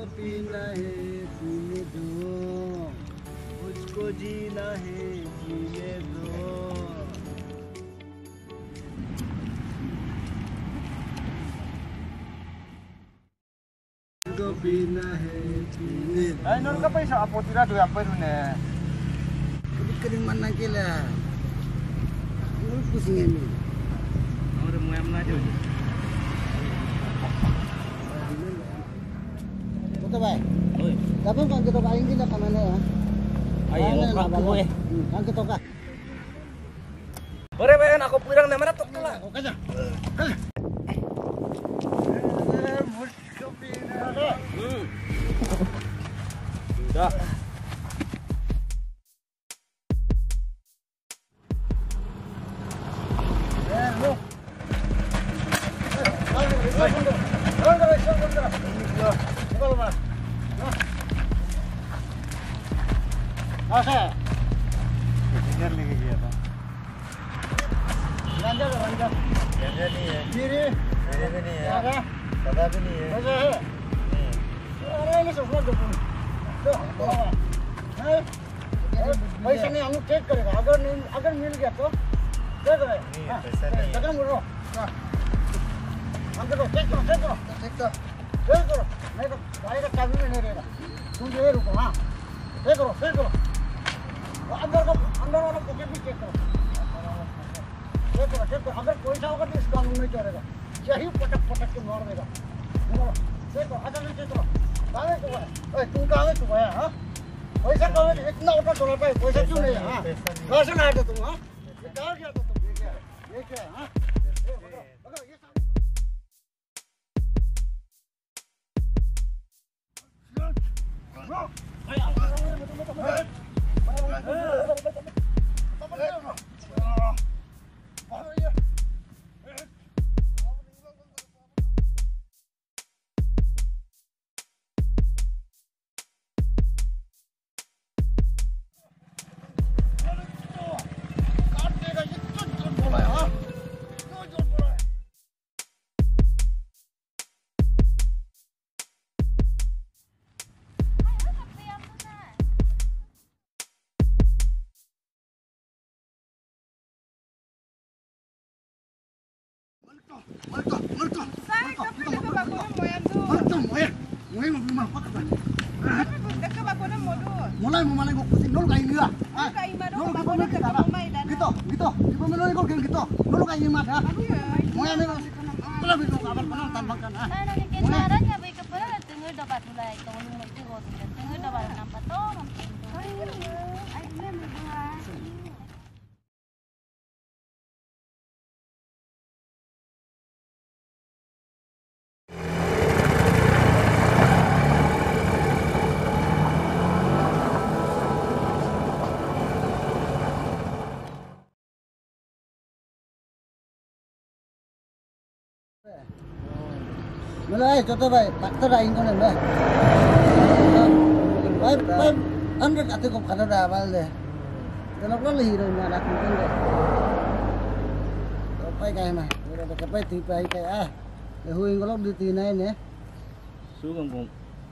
पीना है पीने दो, मुझको जीना है जीने दो। मुझको पीना है पीने दो। Ay, nung kapay sa apo tira do yapay ron eh. Kering mana kila? Mul pusing ini. Ora mo am na do. Betul bay. Oi. Tapi kan kita paling kita kemana ya? Ay, ang ako eh. Kan kita ka. Ore bayan ako pirang na maratok tala. Oke aja. Musko pina. Sudah. पैसा नहीं हम check करेगा अगर मिल गया तो क्या करें बोलो हम करो चेक करो नहीं तो गाड़ी का चाबी में नहीं रहेगा तुम ये रुको हाँ चेक करो अंदर वाला पॉकेट भी चेक करो अगर पैसा होगा तो इस कानून में चलेगा यही पटक के मार देगा चेक करो अच्छा नहीं चेक करो कहाँ चुका है तुम कहाँ चुका है हाँ पैसा कहाँ इतना ऑटो चलाता है पैसा क्यों नहीं है हाँ कहाँ से लाए थे तुम हाँ कहाँ गया था तुम ये क्या है हाँ mulai kok pusing dulu kayak gila. Gitu. Di pemilu ini kok gitu. Dulu kayak gimana ya? Mau yang ini telah bisa kabar penonton bangkan ah. Caranya baik kepada tengah dapat mulai tahun itu kok tengah dapat nampak toh. Mulai contoh baik, tak teraing kau nih, baik, anda kata kau kata dah awal deh, kalau kau lihir mana aku kan deh, apa kayak mah, udah kapai tipe kayak ah, lehuing kalau di tina ini, Sugang kung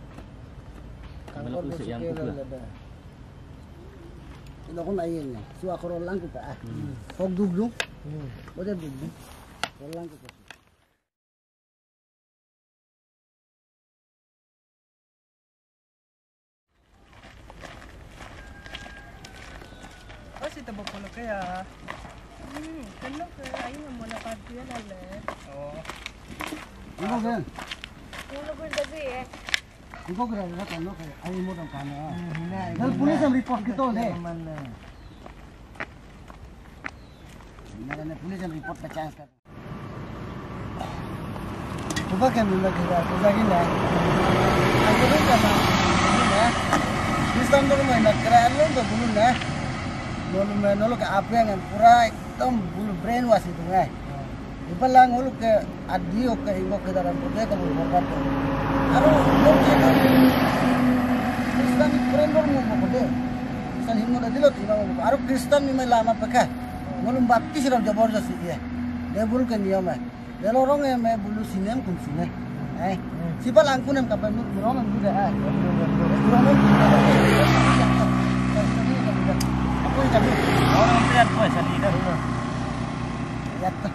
kalau di sini lah, kalau kau naik ni, suah korolang kita ah, kau duduk, boleh duduk, korolang kita. Si tabo ko kaya. Kano kaya ay nga mo na partiya na le. Oh. Ano gan? Ulo ko dabi eh. Iko kira na kano kaya ay mo tang kana. Dal pulis ang report kito le. Nara pulis ang report na chance ka. Coba kan mula kita, gila. Aku tu sama. Sistem tu main nak keren lo tu bulu na. Nolo ke apa yang pura एकदम bulu brain wash itu kan. Ipalang ulu ke adio ke ingo ke dalam putih kamu berkat. Aro lo kita Kristen brain baru mau putih. Kristen Hindu dah dilo tiba mau. Aro Kristen ni lama pakai. Nolo baptis ram jabor jasi dia. Dia bulu ke niam eh. Dia orang yang bulu sinem kum sinem. Ai. Siapa langkun yang kapan lu burung yang juga ai. Burung lu. Aku jadi Orang prian kau sali dah. lihat tuh.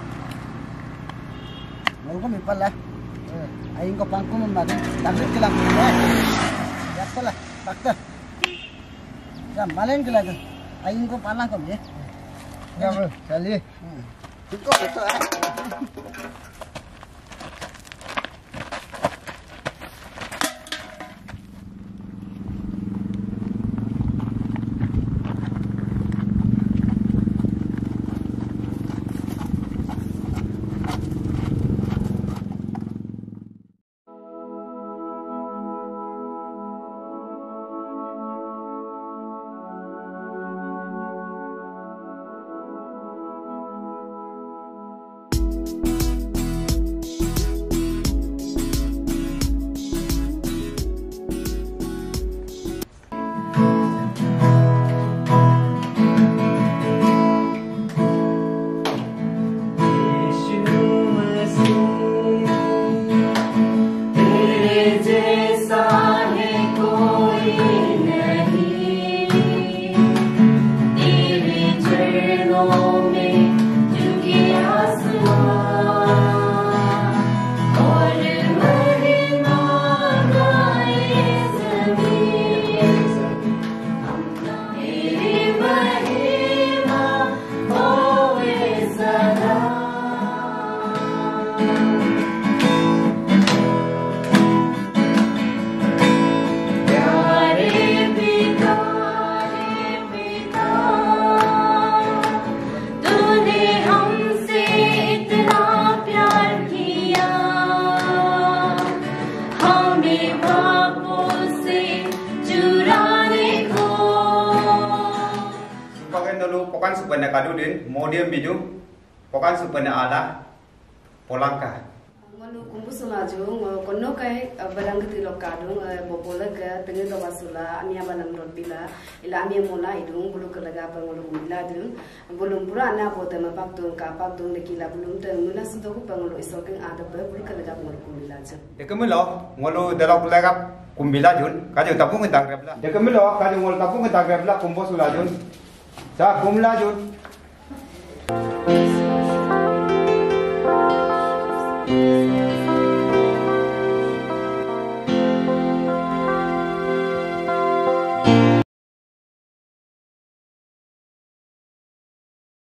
Mau kau mipal lah. Aing kau pangku membagi. Tapi kilang. Lihat tuh lah. Fakta. Ya malen kilang tuh. Aing kau panah kau ya. Ya bro, sali. Cukup itu ah. Pokan supaya kado din, modium bidung, pokan supaya ala, polangka. Nganu kumpul sulaju, kono kai barang kita lokado, bopola ke tengah doa sula, ania balam rodila, ila ania mula hidung, bulu kelaga pengulu mila dun, belum pura ania bote mapak dun kapak dun dekila belum tu, mula sudah ku pengulu isoking ada bulu kelaga pengulu mila je. Dekemelo, ngolu dalam kelaga kumbila jun, kajo tapung kita grabla. Dekemelo, kajo ngolu tapung kita grabla kumpul sulajun. Sa kumla jun.